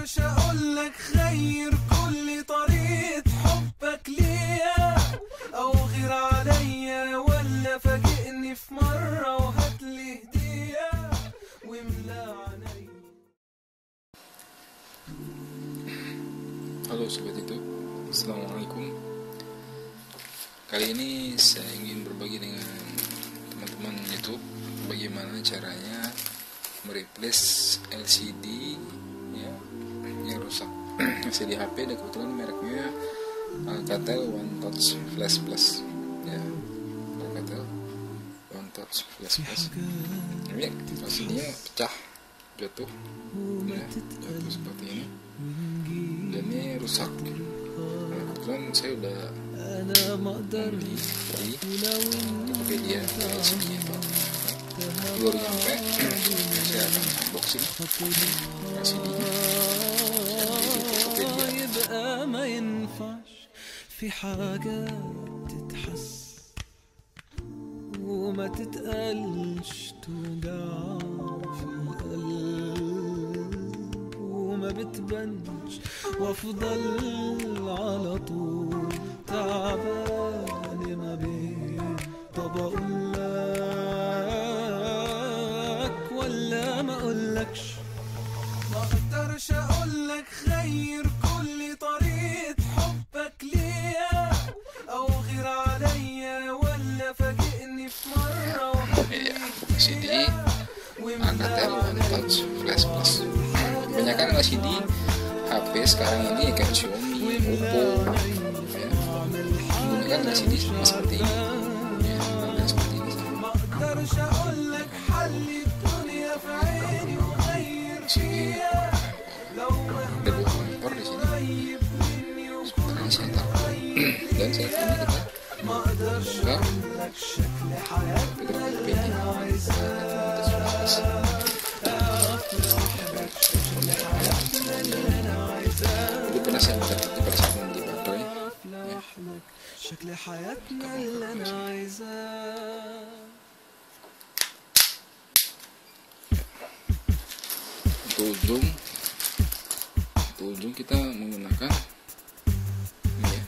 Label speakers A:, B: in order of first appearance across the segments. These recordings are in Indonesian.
A: اقدرش اقولك غير كل طريقة حبك ليا او غير عليا، ولا فاجئني في مرة وهاتلي هدية واملا عينيا.
B: Halo Sobat YouTube, Assalamualaikum. Kali ini saya ingin berbagi dengan teman-teman YouTube bagaimana caranya mereplace LCD ya, yang rusak. LCD HP dan kebetulan mereknya Alcatel One Touch Flash Plus ya, Alcatel One Touch Flash Plus. Ini LCD-nya pecah, jatuh ya, jatuh seperti ini dan ini rusak. Kebetulan saya udah beli di Tokopedia LCD itu baru nyampe. Saya akan unboxing LCD-nya di Tokopedia.
A: ما ينفعش في حاجات تتحس وما تتقالش، توجع في القلب وما بتبانش، وافضل على طول تعبان ما بين. طب اقولك ولا ما اقولكش؟ ما اقدرش اقولك غير كل طريقة حبك ليا او غير عليا، ولا فاجئني في مرة وهاتلي
B: LCD Alcatel One Touch Flash Plus. Kebanyakan LCD HP sekarang ini kayak Xiaomi, Oppo ya, menggunakan LCD sama seperti ini ya, dan seperti ini sama. Ada dua monitor di sini. Sebentar saya taruh dan saat ini kita buka Itu pernah saya pada saat membeli baterai ya. Untuk ujung kita menggunakan ini ya.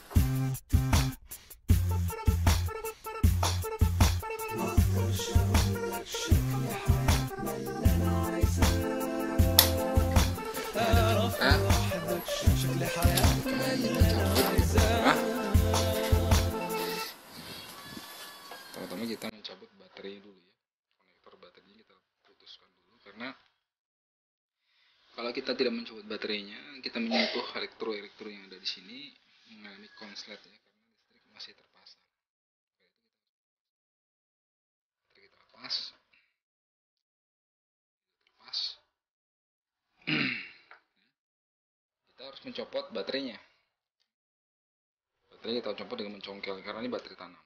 B: Pertama kita mencabut baterai dulu ya, konektor baterainya kita putuskan dulu, karena kalau kita tidak mencabut baterainya, kita menyentuh elektro yang ada di sini mengalami konslet ya, karena listrik masih terpasang. Baterai kita lepas. Kita harus mencopot baterainya. Baterai kita copot dengan mencongkel karena ini baterai tanam.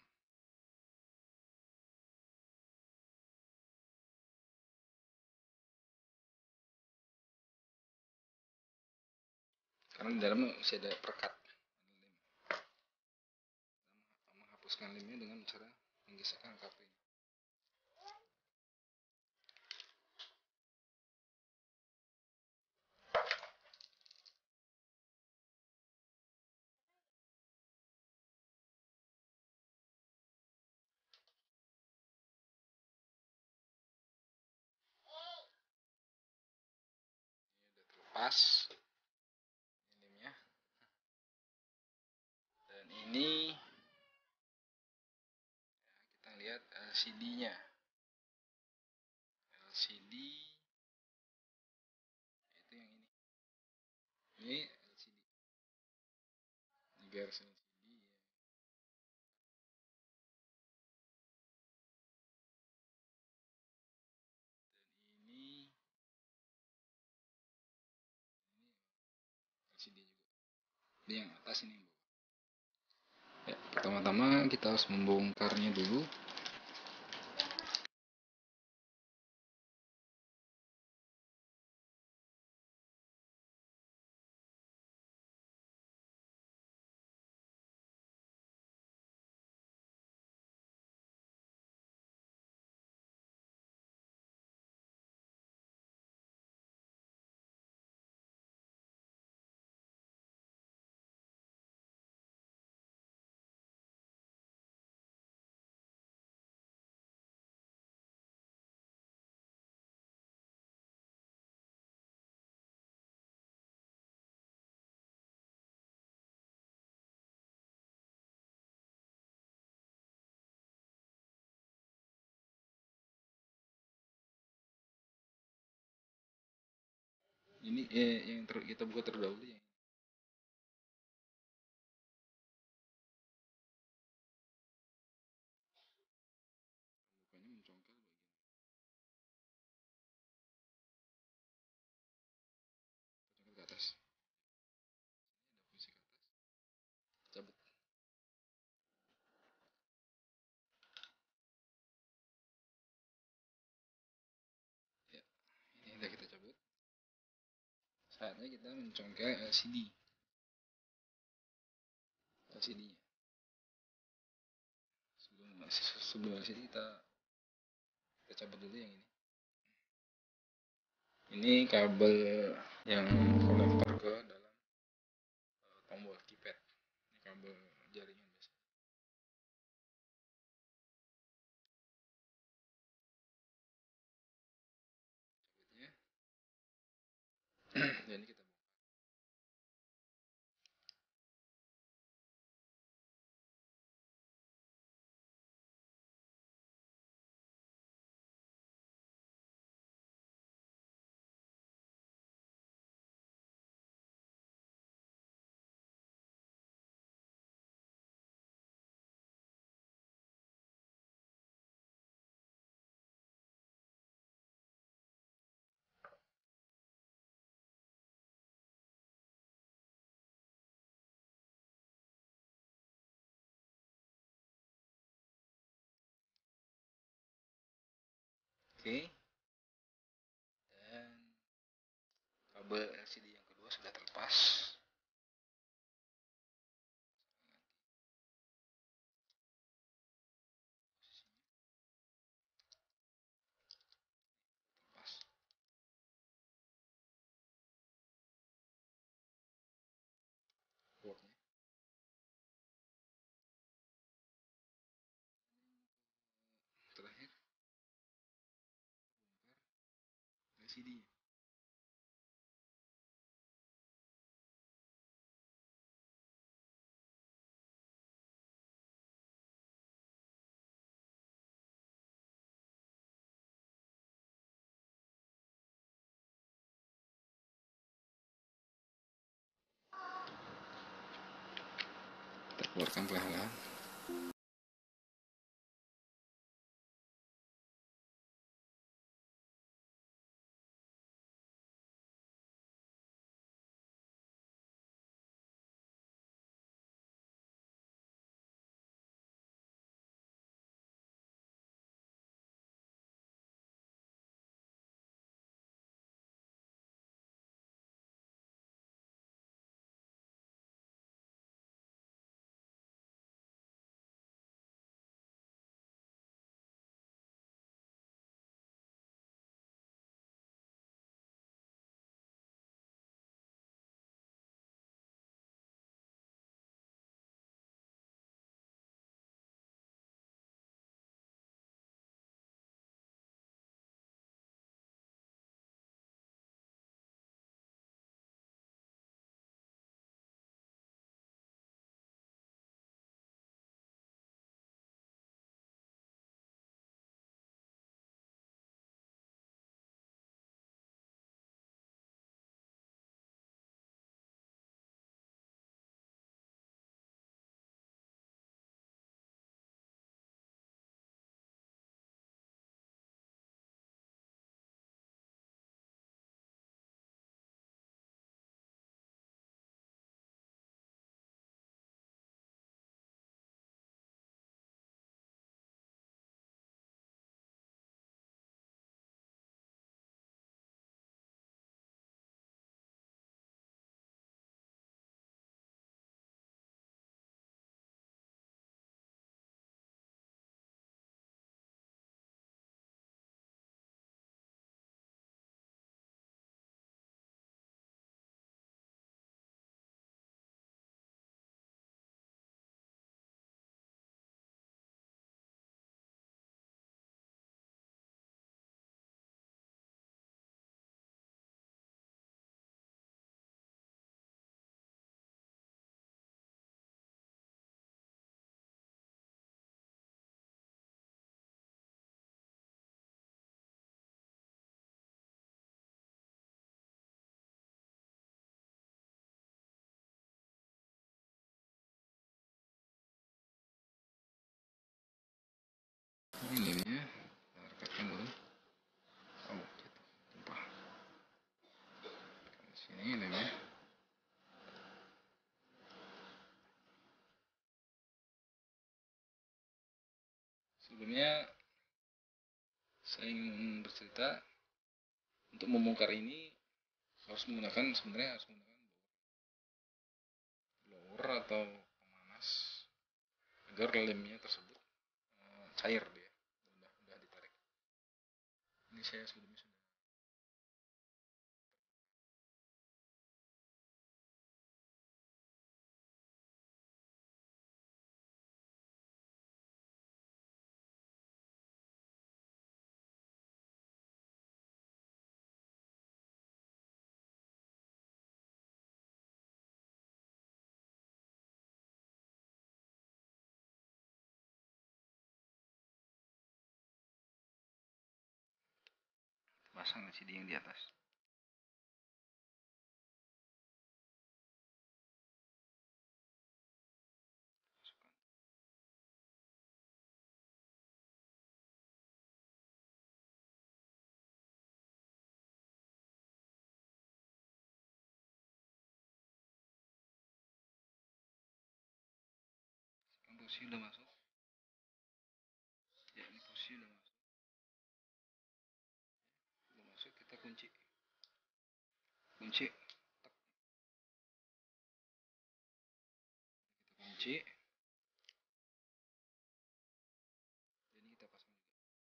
B: Karena di dalamnya masih ada perekat. Menghapuskan lemnya dengan cara menggeserkan kabel. Pas lemnya. Dan ini kita lihat LCD-nya. LCD itu yang ini. Ini LCD. Ini garis LCD ya. Dan ini LCD juga. Ini yang atas ini. Ya, pertama-tama kita harus membongkarnya dulu. Ini yang kita buka terdahulu ya. Mukanya mencongkel bagian. Congkel ke atas. Ini ada fungsi ke atas. Cabut. Ya, ini udah kita cabut. Saatnya kita mencongkel LCD-nya. Sebelum LCD kita cabut dulu yang ini. Ini kabel yang konektor ke dalam tombol keypad. Ini kabel jaringan biasa. Cabutnya. Dan ini kita bongkar. Oke. Dan kabel LCD yang kedua sudah terlepas. Terlepas. Boardnya. Terakhir bongkar LCD-nya. Kita keluarkan perlahan-lahan. Sebelumnya saya ingin bercerita, untuk membongkar ini sebenarnya harus menggunakan blower atau pemanas agar lemnya tersebut cair dia, udah ditarik. Ini saya sebelumnya sudah pasang LCD yang di atas. Posisi udah masuk. Ya, ini posisi udah masuk. Udah masuk, kita kunci. Kita kunci. Jadi kita pasang juga.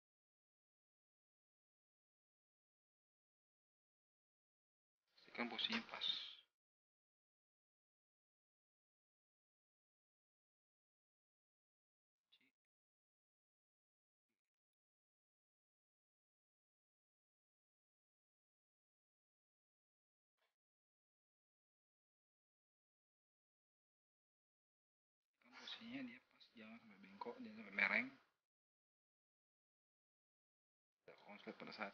B: Pastikan posisinya pas. Posisinya dia pas, jangan sampai bengkok, jangan sampai mereng. Tidak konslet pada saat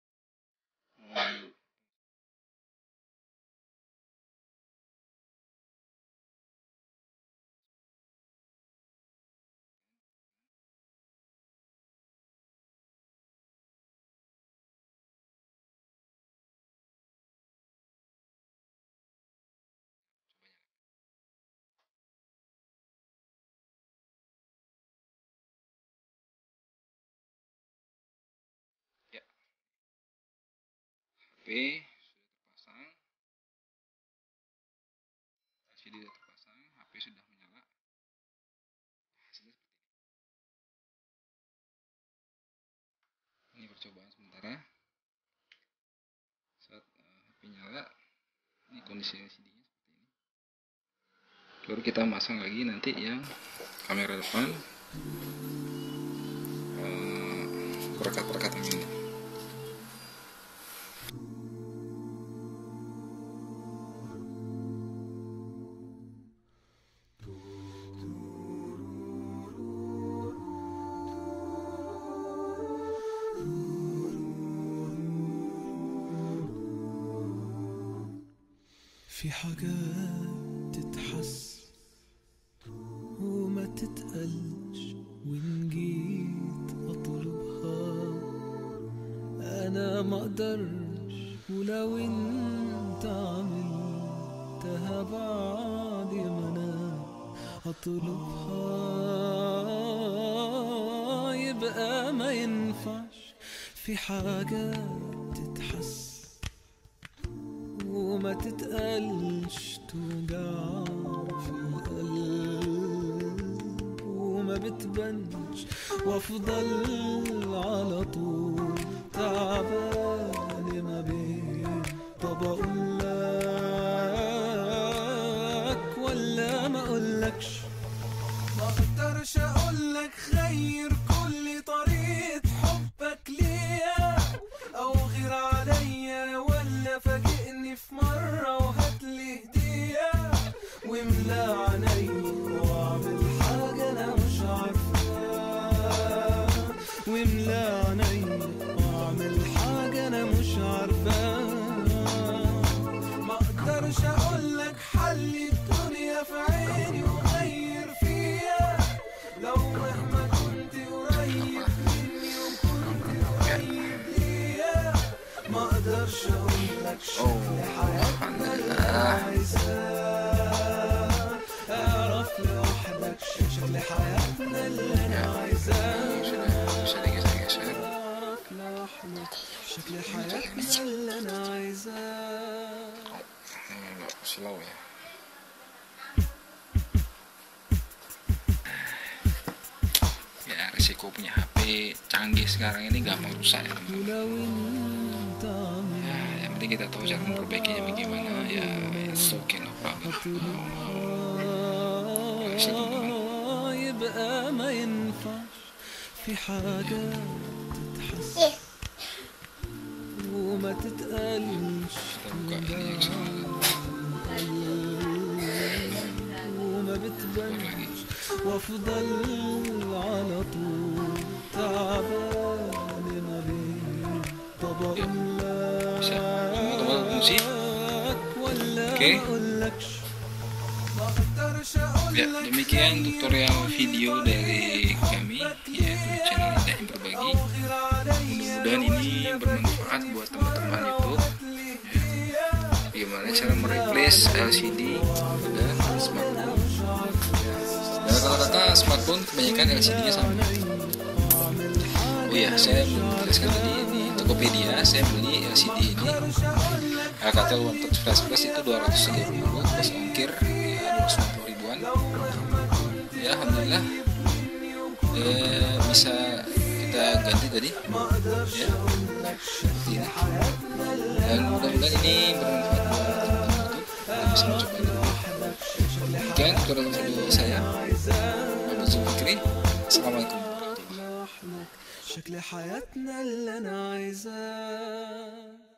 B: ya, HP sudah terpasang, LCD sudah terpasang, HP sudah menyala. Hasilnya seperti ini. Ini percobaan sementara. Saat HP nyala, ini kondisi LCD-nya seperti ini. Baru kita masang lagi nanti yang kamera depan, perekat-perekat yang ini.
A: في حاجات تتحس وما تتقلش، وإن جيت أطلبها أنا ما أقدرش، ولو أنت عملتها بعد ما أنا أطلبها يبقى ما ينفعش. في حاجات تتحس وما تتقلش، توجع في القلب وما بتبانش، وافضل على طول تعبان ما بين. طب اقول لك ولا ما اقولكش؟ ما اقدرش اقولك غير كل طريقة حبك ليا، او غير عليا، ولا فاجئني في مرة وهاتلي هدية، واملى عيني واعمل حاجة انا مش عارفاها، واملى عيني واعمل حاجة انا مش عارفاها. ما اقدرش اقولك حل الدنيا في عيني وغير فيا، لو مهما كنت قريب مني وكنت قريب ليا، ما اقدرش اقولك شوف لي حياتنا اللي عايزاها،
B: ini.
A: اللي انا عايزاه.
B: Agak slow ya. Ya resiko punya HP canggih sekarang ini gampang rusak ya teman-teman.
A: ولو انت عامل
B: Ya, yang penting kita tahu cara memperbaikinya bagaimana. Ya, it's okay, no problem. Masih teman-teman.
A: يبقى ما ينفعش في حاجة تتحس وما تتقالش
B: Kita buka ini yang salah.
A: وما
B: Keluar
A: بتبانش
B: lagi.
A: وافضل على طول تعبان ما بين طب اقول
B: Bisa. Semua teman fungsi.
A: لك ولا
B: Oke.
A: ما اقولكش ما اقدرش اقول
B: Ya, demikian tutorial video dari kami, yaitu channel Indah yang Berbagi. Mudah-mudahan ini bermanfaat buat teman-teman YouTube. Ya, bagaimana cara mereplace LCD pada smartphone. Ya, dan rata-rata smartphone kebanyakan LCD-nya sama. Oh ya, saya menjelaskan tadi di Tokopedia, saya beli LCD ini Alcatel One Touch Flash Plus itu 230 plus ongkir ya 250 ribuan. Ya alhamdulillah bisa kita ganti tadi ya seperti ini. Dan mudah-mudahan ini bermanfaat buat teman-teman YouTube dan bisa mencoba ini. Demikian tutorial video saya. Abu Zulfikri. Assalamualaikum warahmatullahi wabarakatuh.
A: شكل حياتنا اللي انا عايزاه.